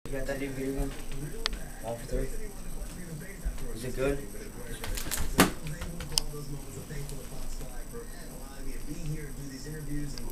You got that new video one? All for three? Is it good? Those moments of thankful to Fox 5 for allowing me to be here and do these interviews and